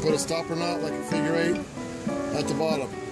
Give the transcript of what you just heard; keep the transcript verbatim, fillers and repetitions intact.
put a stopper knot like a figure eight at the bottom.